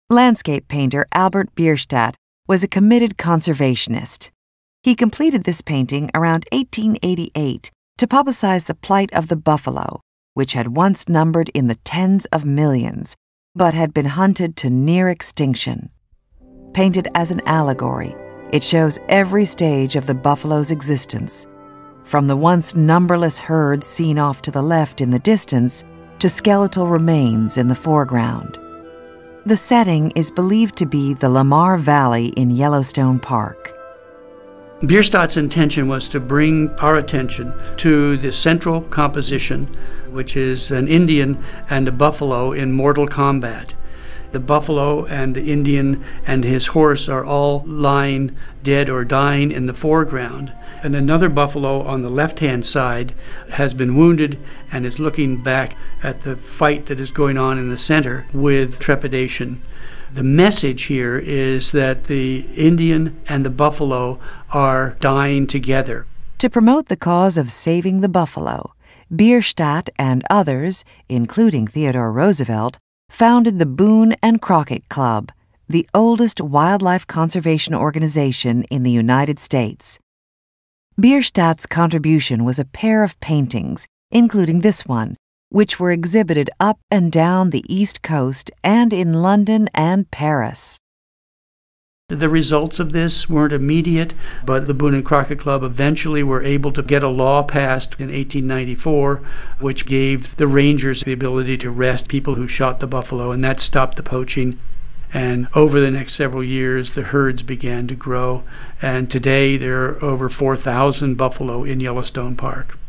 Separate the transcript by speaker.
Speaker 1: Landscape painter Albert Bierstadt was a committed conservationist. He completed this painting around 1888 to publicize the plight of the buffalo, which had once numbered in the tens of millions, but had been hunted to near extinction. Painted as an allegory, it shows every stage of the buffalo's existence, from the once numberless herds seen off to the left in the distance to skeletal remains in the foreground. The setting is believed to be the Lamar Valley in Yellowstone Park.
Speaker 2: Bierstadt's intention was to bring our attention to the central composition, which is an Indian and a buffalo in mortal combat. The buffalo and the Indian and his horse are all lying dead or dying in the foreground. And another buffalo on the left-hand side has been wounded and is looking back at the fight that is going on in the center with trepidation. The message here is that the Indian and the buffalo are dying together.
Speaker 1: To promote the cause of saving the buffalo, Bierstadt and others, including Theodore Roosevelt, founded the Boone and Crockett Club, the oldest wildlife conservation organization in the United States. Bierstadt's contribution was a pair of paintings, including this one, which were exhibited up and down the East Coast and in London and Paris.
Speaker 2: The results of this weren't immediate, but the Boone and Crockett Club eventually were able to get a law passed in 1894, which gave the rangers the ability to arrest people who shot the buffalo, and that stopped the poaching. And over the next several years, the herds began to grow, and today there are over 4,000 buffalo in Yellowstone Park.